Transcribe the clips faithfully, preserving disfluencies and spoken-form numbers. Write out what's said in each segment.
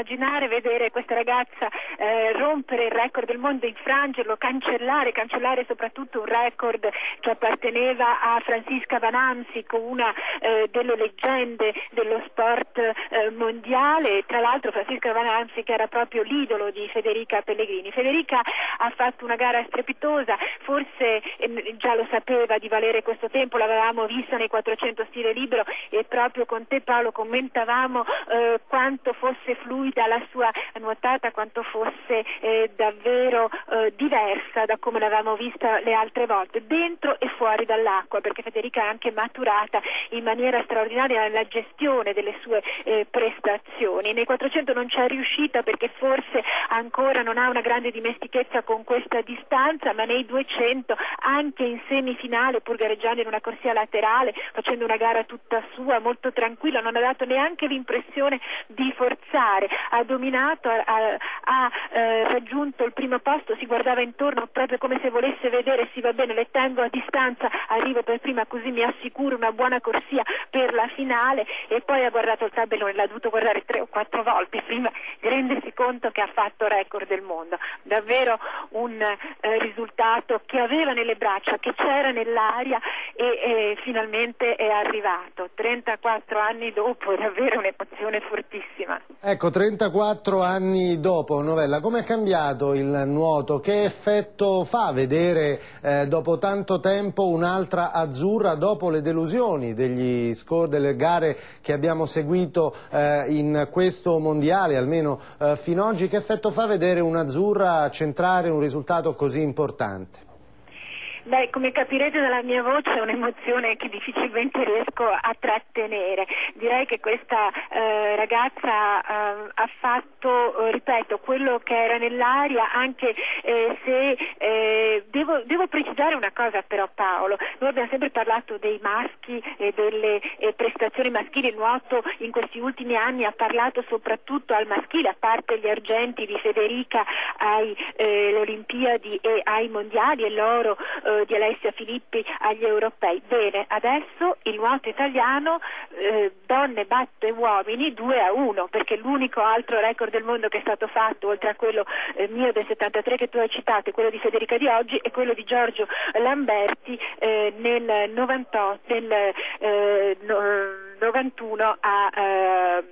immaginare vedere questa ragazza eh, rompere il record del mondo, infrangerlo, cancellare, cancellare soprattutto un record che apparteneva a Franziska Van Amsik, una eh, delle leggende dello sport eh, mondiale. Tra l'altro Franziska Van Amsik era proprio l'idolo di Federica Pellegrini. Federica ha fatto una gara strepitosa, forse eh, già lo sapeva di valere questo tempo, l'avevamo vista nei quattrocento stile libero e proprio con te, Paolo, commentavamo eh, quanto fosse fluida la sua nuotata, quanto fosse eh, davvero eh, diversa da come l'avevamo vista le altre volte, dentro e fuori dall'acqua, perché Federica è anche maturata in maniera straordinaria nella gestione delle sue eh, prestazioni. Nei quattrocento non c'è riuscita perché forse ancora non ha una grande dimestichezza con questa distanza, ma nei duecento, anche in semifinale, pur gareggiando in una corsia laterale, facendo una gara tutta sua, molto tranquilla, non ha dato neanche l'impressione di forzare, ha dominato, ha, ha, ha eh, raggiunto il primo posto, si guardava intorno proprio come se volesse vedere, sì, va bene, le tengo a distanza, arrivo per prima così mi assicuro una buona corsia per la finale, e poi ha guardato il tabellone, l'ha dovuto guardare tre o quattro volte prima di rendersi conto che ha fatto record del mondo. Davvero un eh, risultato che aveva nelle braccia, che c'era nell'aria e, e finalmente è arrivato trentaquattro anni dopo. È davvero un'emozione fortissima. Ecco, trentaquattro anni dopo, Novella, come è cambiato il nuoto? Che effetto fa vedere eh, dopo tanto tempo un'altra azzurra, dopo le delusioni degli score, delle gare che abbiamo seguito eh, in questo mondiale, almeno eh, fino ad oggi? Che effetto fa vedere un'azzurra centrare un risultato così importante? Beh, come capirete dalla mia voce è un'emozione che difficilmente riesco a trattenere. Direi che questa eh, ragazza eh, ha fatto, eh, ripeto, quello che era nell'aria, anche eh, se eh, devo, devo precisare una cosa però, Paolo. Noi abbiamo sempre parlato dei maschi e delle eh, prestazioni maschili. Il nuoto in questi ultimi anni ha parlato soprattutto al maschile, a parte gli argenti di Federica alle eh, Olimpiadi e ai mondiali e l'oro eh, di Alessia Filippi agli europei. Bene, adesso il nuoto italiano eh, donne batte uomini due a uno, perché l'unico altro record del mondo che è stato fatto, oltre a quello eh, mio del settantatré che tu hai citato e quello di Federica di oggi, è quello di Giorgio Lamberti eh, nel novantotto, nel eh, no, novantuno a eh,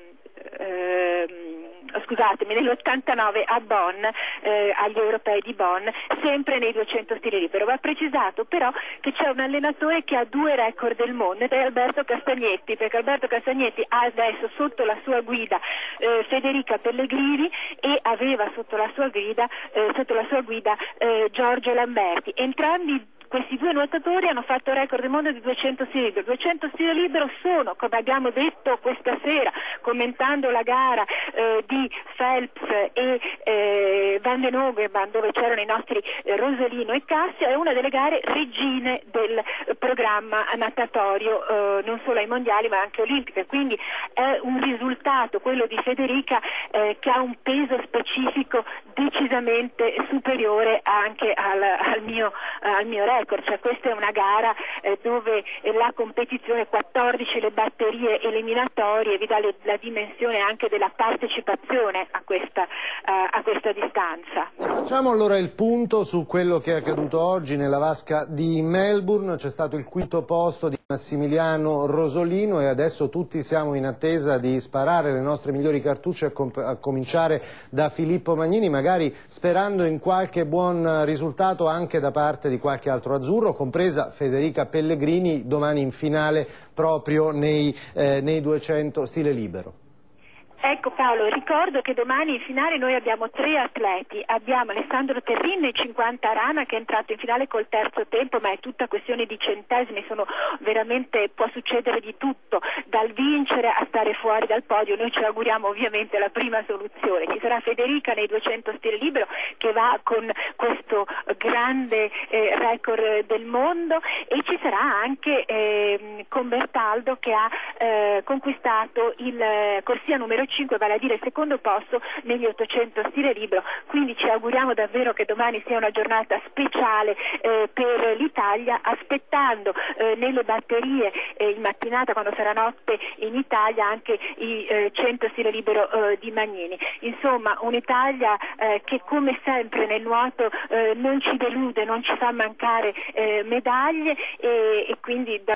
eh, scusatemi, nell'ottantanove a Bonn, eh, agli europei di Bonn, sempre nei duecento stile libero. Va precisato però che c'è un allenatore che ha due record del mondo ed è Alberto Castagnetti, perché Alberto Castagnetti ha adesso sotto la sua guida eh, Federica Pellegrini e aveva sotto la sua guida, eh, sotto la sua guida eh, Giorgio Lamberti. Entrambi questi due nuotatori hanno fatto record del mondo di duecento stile libero. duecento stile libero sono, come abbiamo detto questa sera, commentando la gara eh, di Phelps e eh, Van den Hogeman, dove c'erano i nostri eh, Rosolino e Cassio, è una delle gare regine del eh, programma natatorio, eh, non solo ai mondiali ma anche olimpiche. Quindi è un risultato, quello di Federica, eh, che ha un peso specifico decisamente superiore anche al, al mio, eh, al mio record. Cioè, questa è una gara eh, dove eh, la competizione, quattordici le batterie eliminatorie, vi dà le, la dimensione anche della partecipazione a questa, uh, a questa distanza. Facciamo allora il punto su quello che è accaduto oggi nella vasca di Melbourne. C'è stato il quinto posto di Massimiliano Rosolino e adesso tutti siamo in attesa di sparare le nostre migliori cartucce, a, com a cominciare da Filippo Magnini, magari sperando in qualche buon risultato anche da parte di qualche altro azzurro, compresa Federica Pellegrini domani in finale proprio nei, eh, nei duecento stile libero. Ecco Paolo, ricordo che domani in finale noi abbiamo tre atleti, abbiamo Alessandro Terrin nei cinquanta rana che è entrato in finale col terzo tempo, ma è tutta questione di centesimi, sono veramente, può succedere di tutto, dal vincere a stare fuori dal podio. Noi ci auguriamo ovviamente la prima soluzione. Ci sarà Federica nei duecento stile libero che va con questo grande eh, record del mondo, e ci sarà anche eh, con Bertaldo che ha eh, conquistato il eh, corsia numero cinque, vale a dire il secondo posto negli ottocento stile libero. Quindi ci auguriamo davvero che domani sia una giornata speciale eh, per l'Italia, aspettando eh, nelle batterie eh, in mattinata, quando sarà notte in Italia, anche i eh, cento stile libero eh, di Magnini. Insomma, un'Italia eh, che come sempre nel nuoto eh, non ci delude, non ci fa mancare eh, medaglie, e, e quindi da